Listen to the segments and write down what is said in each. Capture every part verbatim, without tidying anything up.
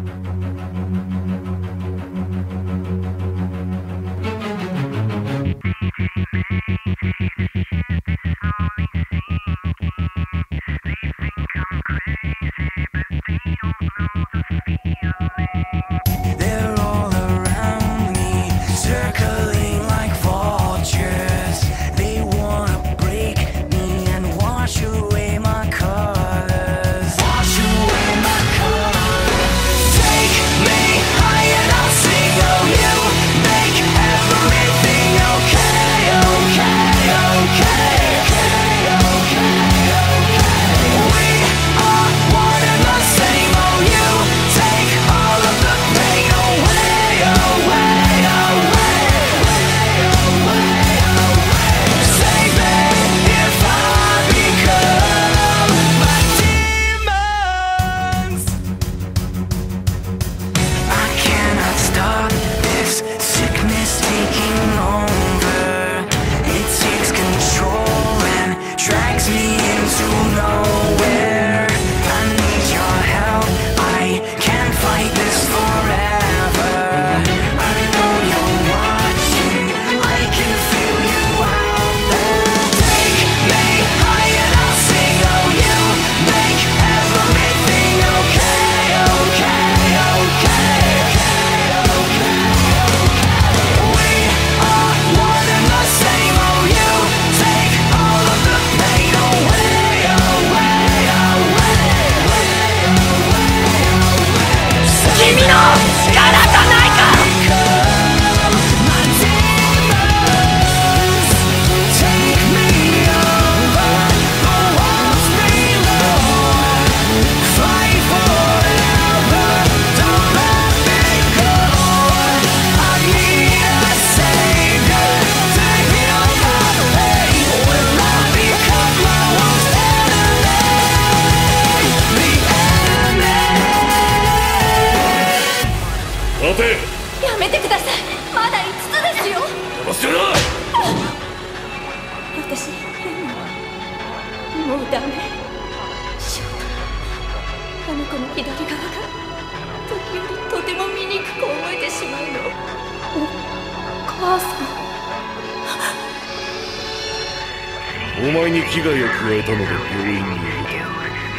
やめてください。まだいつつですよ。 忘れな。 私もうダメ。ショート、あの子の左側が時折とても醜く思えてしまうの。お母さん、お前に危害を加えたので病院に入れた。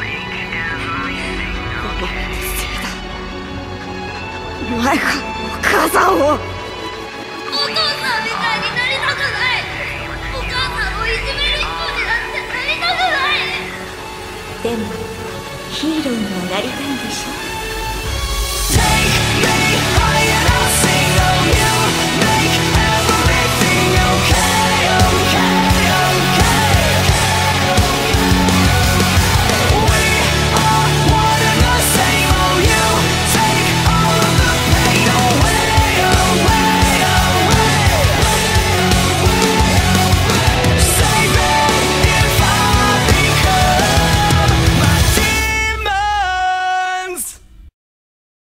お前がお母さんを。お父さんみたいになりたくない。お母さんをいじめる人になんてなりたくない。でもヒーローにはなりたいんでしょ。